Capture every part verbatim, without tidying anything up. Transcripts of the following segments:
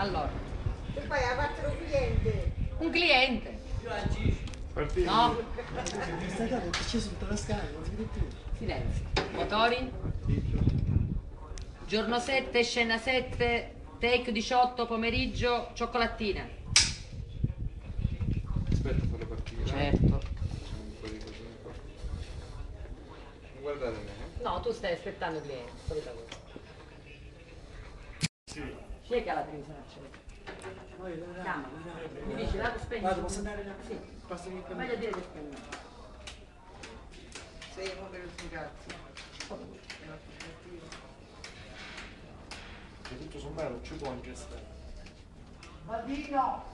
Allora. E poi ha fatto un cliente. Un cliente. Partito. No. Questa cosa è scesa tutta la scala, non si vede più. Silenzio. Motori. Giorno sette, scena sette, take diciotto, pomeriggio, cioccolattina. Aspetta, farlo partire. Certo. Facciamo un po' di cose. Non guardate me. eh? No, tu stai aspettando il cliente, solita cosa. Sì. Chi è che ha la televisione accesa? Chiama, mi dici, la spegni? Vado, posso andare là? Sì. Basta che Vai a dire che spegni. Sei uno per il ragazzi. E tutto sommato ci può anche stare. Baldino!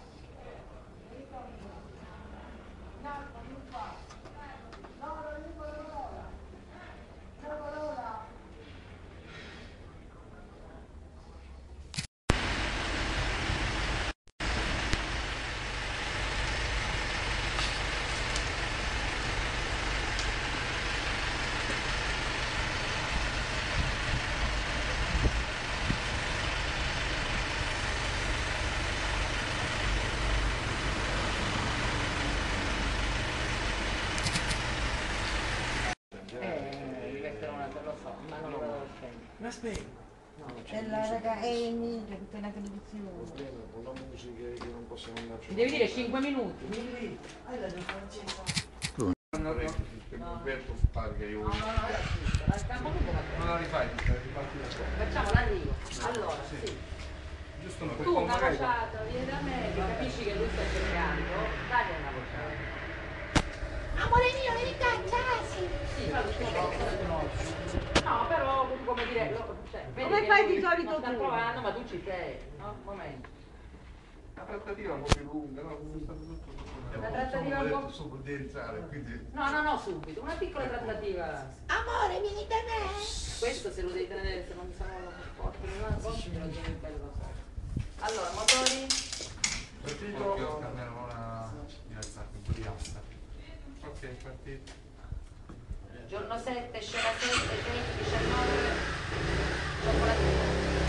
Ma aspetta. È la raga, è in tutta la televisione. Con la musica che non possiamo andare. Mi devi dire cinque minuti. Hai la francese. Non Umberto paga io. No, no, no, è asciutta. La campo lungo va bene. Non la rifai, riparti da qua. Facciamo l'arrivo. Allora, sì. Giusto un po'. Tu una vociata, vieni da me, che capisci che lui sta cercando, dagli una vociata. Amore mio, vieni qua, ciao! Sì, fa tutto no, però come dire, lo- cioè, vedi Come che fai lui di solito non sta tu? provando, ma tu ci sei, no? Un momento. La trattativa è un po' più lunga, no? È stato tutto. La trattativa un po'. Su di entrare, quindi. No, no, no, subito, una piccola trattativa. Amore, vieni da me! Questo se lo devi tenere, se non sono forti, non lo te lo devi bello da allora, motori. Partito. Io cambiamo una diversata, un po' di asta. Ok, partito. Giorno sette, scena sette, take diciannove, cioccolatino.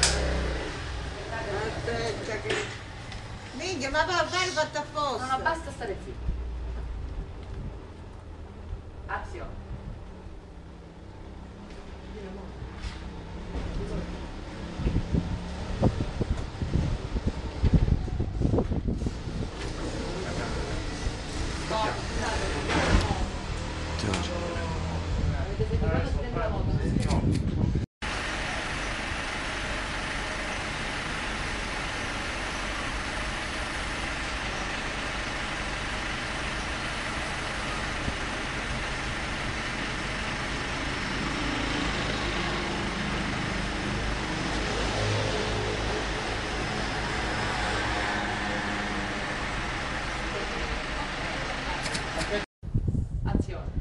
Aspetta che... Minchia, ma va bene fatto apposta! No, no, basta stare zitto. Azione. Avete sentito quando si prende la moto? Azione.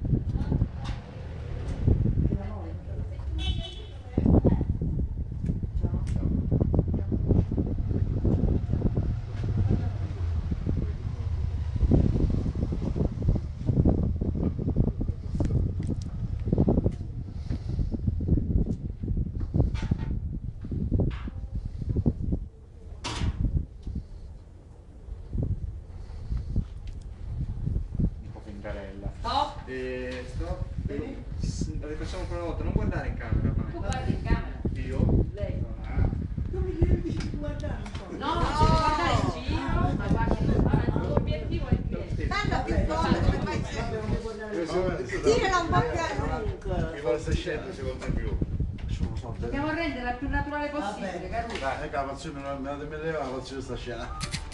Un po' fintarella. Stop. E stop. Rifacciamo ancora una volta, non guardare in camera, Tu ma. guardi in camera. Io? Lei. Ah. Non mi devi guardare un po'. No, non ci devi guardare in giro, ma guardi il tuo obiettivo è il cliente. Stanno più forte, come fai sempre? Tirala un po' più a lungo! Mi fa sta scena secondo me più. Dobbiamo renderla il più naturale possibile, Vabbè. Caruso. Dai, ecco la passione, non me la leva la passione sta scena.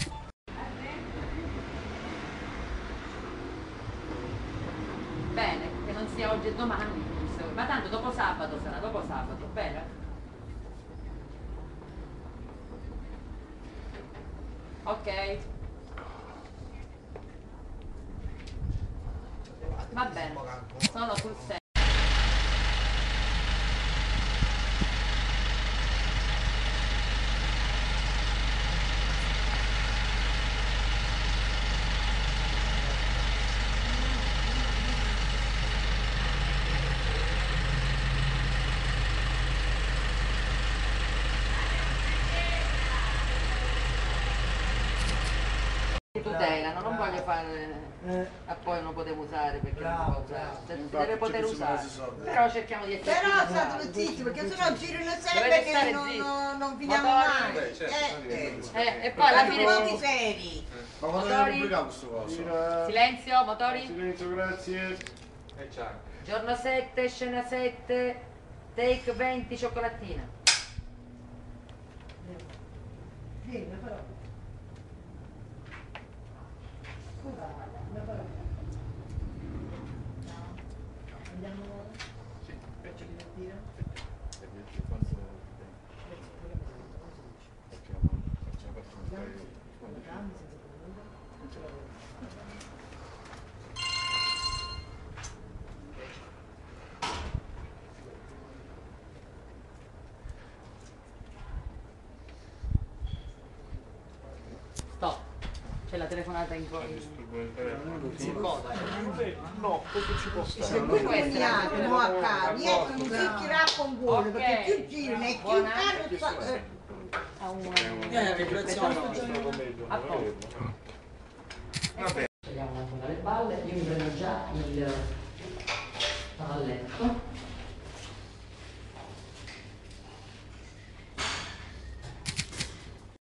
Bene, che non sia oggi e domani, ma tanto dopo sabato sarà, dopo sabato, bene? Ok. Va bene, sono sul set. tutelano, non voglio fare Eh. e poi non potevo usare perché non Bravo, può usare. bravo. Se- si Infatti, deve poter ci pensiamo usare. questi soldi. Però cerchiamo di essere Però più state zitti perché sennò girano sempre Dovete che stare non, zitti. non, non finiamo Motori. mai. Beh, certo, Eh, eh. Eh, e poi alla Siamo fine tutti seri. Ma quando è Motori. pubblicato questo coso? Gira. silenzio, motori. Silenzio, grazie. E c'è. Giorno sette, scena sette, take venti, cioccolattina. Vieni, però. Scusa, una parola. Andiamo ora? Sì. Faccio divertire? Stop. C'è la telefonata in co- in in coda. No, questo ci può Se stare. voi coniate, mo a casa, ecco, non si tirà con buono, Ok. perché più girano e più Buona. caro sta... eh. a un A posto. Scegliamo una con le balle, io mi prendo già il